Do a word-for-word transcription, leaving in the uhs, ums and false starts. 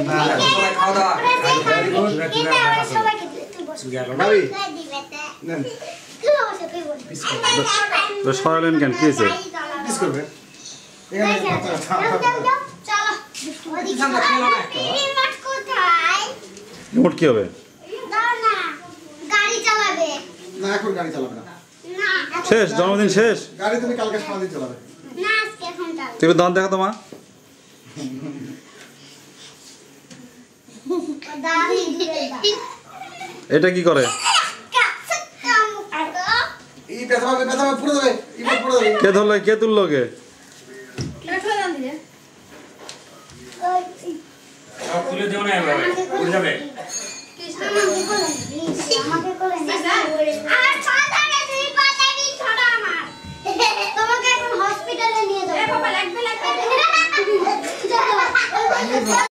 সবাই খাওয়া দাওয়া তো সরালেন কেন কি হয়েছে রিমোট কি হবে না এখন গাড়ি চালাবে না শেষ জন্মদিন শেষ গাড়ি তুমি কালকে সারাদিন চালাবে তুমি দাঁত দেখো তোমা এটা কি করে এই ব্যথা হবে ব্যথা হবে পুরো দেবে এই পুরো দেবে কে ধরলো কে তুললো কে তুলে দেও না এভাবে উড়ে যাবে আমাকে কোলে আর পাতা গেছে এই পাতা দিন ছড়া আমার তোমাকে এখন হসপিটালে নিয়ে যাবো এ বাবা লাগবে লাগবে